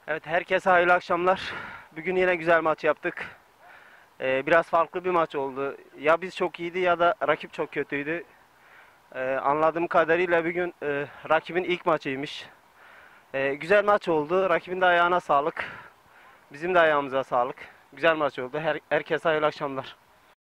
Evet, herkese hayırlı akşamlar. Bugün yine güzel maç yaptık. Biraz farklı bir maç oldu. Ya biz çok iyiydi ya da rakip çok kötüydü. Anladığım kadarıyla bugün rakibin ilk maçıymış. Güzel maç oldu. Rakibin de ayağına sağlık. Bizim de ayağımıza sağlık. Güzel maç oldu. Herkese hayırlı akşamlar.